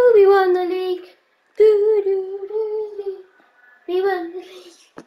we won the league. Do, do, do, do. We won the league.